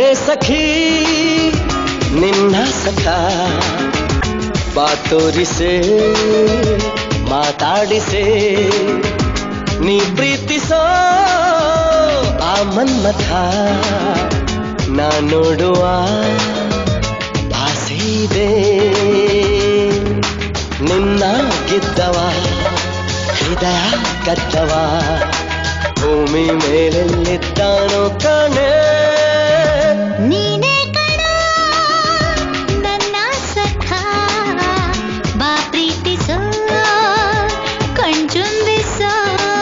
ಸಖಿ ನಿನ್ನ ಸಖ ಬಾತೋರಿಸೆ ಮಾತಾಡಿಸೆ ನೀ ಪ್ರೀತಿಸೋ ಆ ಮನ್ಮಥ ನಾ ನೋಡುವ ಆಸೆ ಇದೆ ನಿನ್ನ ಗೆದ್ದವ ಹೃದಯ ಕದ್ದವ ಭೂಮಿ ಮೇಲೆಲ್ಲಿದ್ದಾನೋ ಕಾಣೆ ನೀನೇ ಕಣ ನನ್ನ ಸಖ ಬಾ ಪ್ರೀತಿಸೋ ಕಣ್ಚುಂಬಿಸೋ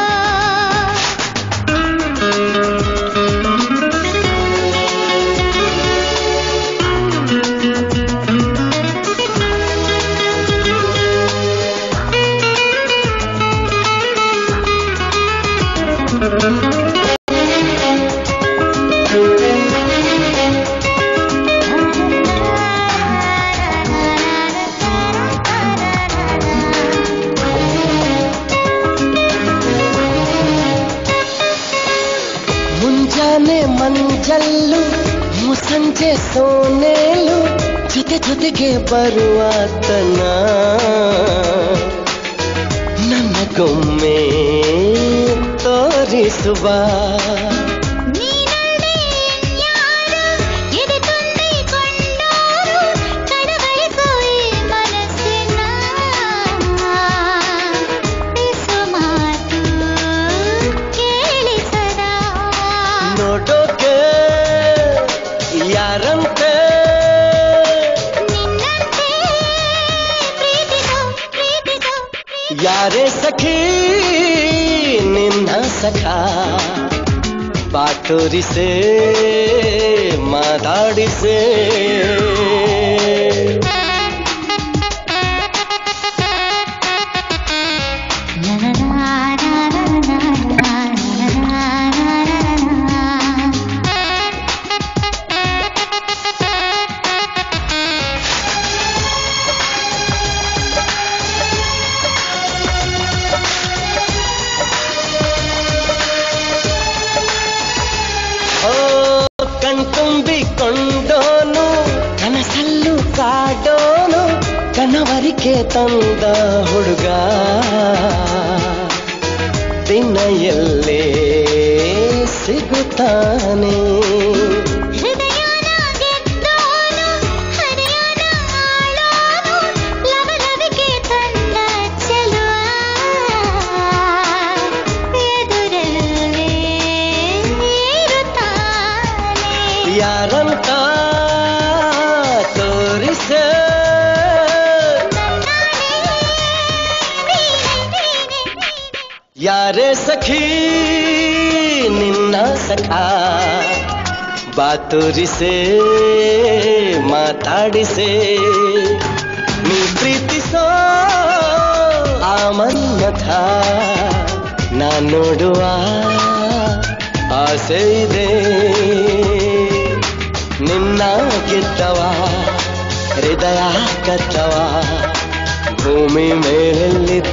ಮುಂಜಾನೆ ಮಂಜಲ್ಲು ಮುಸಂಜೆ ಸೋನೇಲು ಜೊತೆ ಜೊತೆಗೆ ಬರುವ ತನ ನನಗೊಮ್ಮೆ ತೋರಿಸುವ ನೋಡೋಕೆ ಯಾರಂತೆ ಯಾರೇ ಸಖಿ ನಿನ್ನ ಸಖ ಬಾತೋರಿಸೆ ಮಾತಾಡಿಸೆ ಕಣ್ತುಂಬಿಕೊಂಡೋನು ಕನಸಲ್ಲೂ ಕಾಡೋನು ಕನವರಿಕೆ ತಂದ ಹುಡುಗ ದಿನ ಎಲ್ಲೇ ಸಿಗುತ್ತಾನೆ ಯಾರಂತ ತೋರಿಸೆ ಯಾರೇ ಸಖಿ ನಿನ್ನ ಸಖ ಬಾತೋರಿಸೆ ಮಾತಾಡಿಸೆ ನೀ ಪ್ರೀತಿಸೋ ಆ ಮನ್ಮಥ ನಾ ನೋಡುವ ಆಸೆ ಇದೆ ನಿನ್ನ ಗೆದ್ದವ ಹೃದಯ ಕದ್ದವ ಭೂಮಿ ಮೇಲೆಲ್ಲಿ